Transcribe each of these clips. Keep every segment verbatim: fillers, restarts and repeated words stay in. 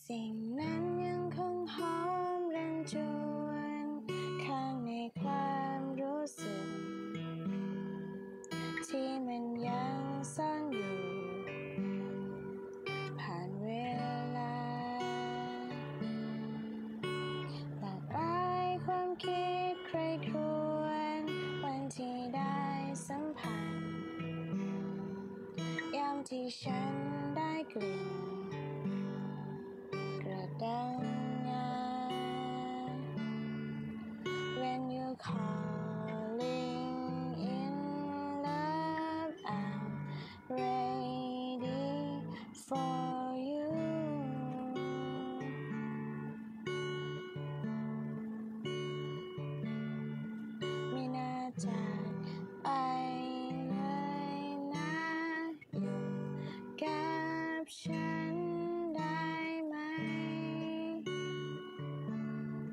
สิ่งนั้นยังคงหอมรันจวนข้างในความรู้สึกที่มันยังซ่อนอยู่ผ่านเวลาหลากหลายความคิดใครครวญวันที่ได้สัมผัสยามที่ฉันได้กลิ่นกระดังงา When you're calling in love I'm ready for you ไม่น่าจากไปเลยนะอยู่กับฉันได้ไหม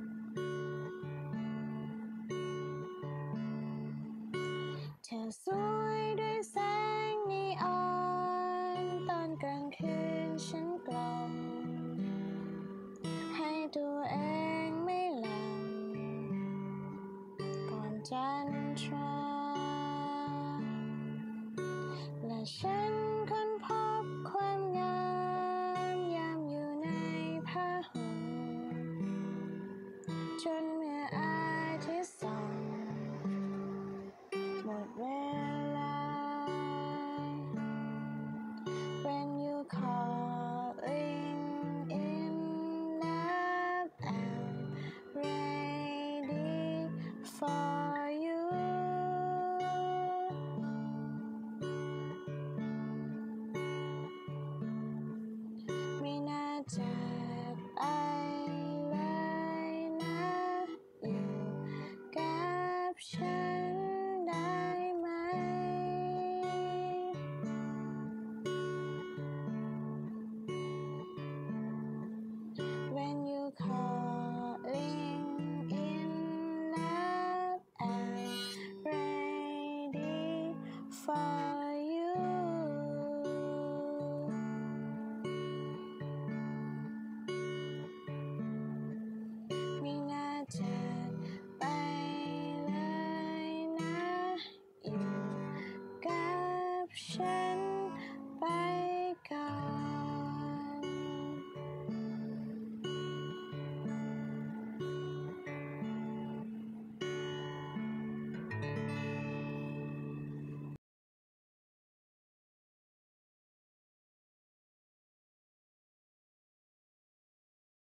เธอสว